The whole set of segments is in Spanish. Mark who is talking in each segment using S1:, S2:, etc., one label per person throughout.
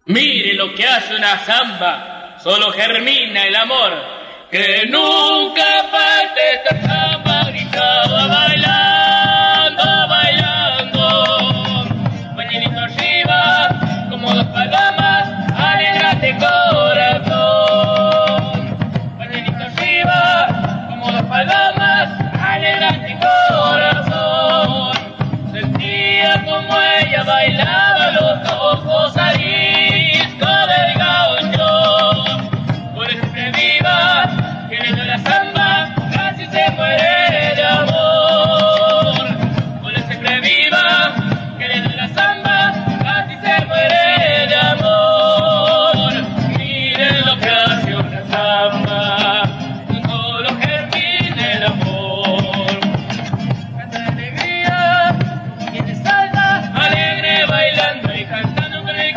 S1: Mire lo que hace una samba, solo germina el amor. Que nunca falte esta samba, gritaba bailando, bailando. Pañuelito arriba, como dos palomas, alegrate corazón. Pañuelito arriba, como dos palomas, alegrate corazón. Sentía como ella bailaba, los ojos arisco del gaucho. Por eso que viva, queriendo la samba, casi se muere de amor. Por eso que viva, queriendo la samba, casi se muere de amor. Miren lo que hace una samba, todo lo germina el amor. Canta de alegría, quien salta alegre bailando y cantando con el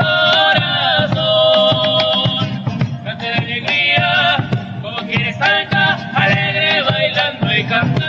S1: corazón. Canta de alegría, como quien salta alegre bailando y cantando.